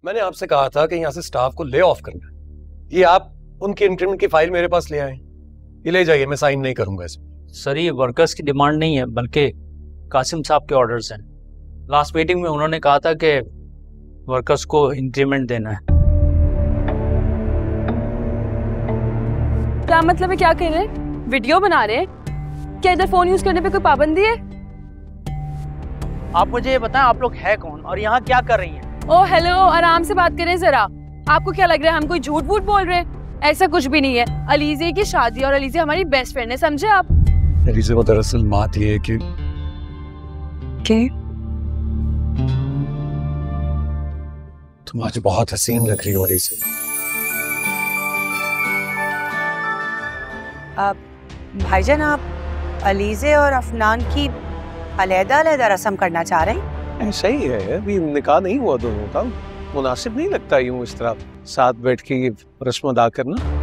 मैंने आपसे कहा था कि यहाँ से स्टाफ को ले ऑफ करना है, ये आप उनकी इंक्रीमेंट की फाइल मेरे पास ले आए। ये ले जाइए, मैं साइन नहीं करूंगा इसमें। सर ये वर्कर्स की डिमांड नहीं है बल्कि कासिम साहब के ऑर्डर्स हैं। लास्ट मीटिंग में उन्होंने कहा था कि वर्कर्स को इंक्रीमेंट देना है। क्या मतलब है? क्या कह रहे हैं? वीडियो बना रहे हैं क्या? इधर फोन यूज करने पे कोई पाबंदी है? आप मुझे ये बताएं आप लोग है कौन और यहाँ क्या कर रही हैं? ओ हेलो, आराम से बात करें जरा। आपको क्या लग रहा है हम कोई झूठ वूठ बोल रहे हैं? ऐसा कुछ भी नहीं है। अलीज़े की शादी और अलीज़े हमारी बेस्ट फ्रेंड है, समझे आप? अलीज़े वो दरअसल बात ये है कि तुम आज बहुत हसीन लग रही हो अलीज़े। भाईजान आप अलीज़े और अफनान की अलग-अलग रस्म करना चाह रहे हैं? ऐसा ही है, अभी निकाह नहीं हुआ दोनों का, मुनासिब नहीं लगता यूं इस तरह साथ बैठ के ये रस्म अदा करना।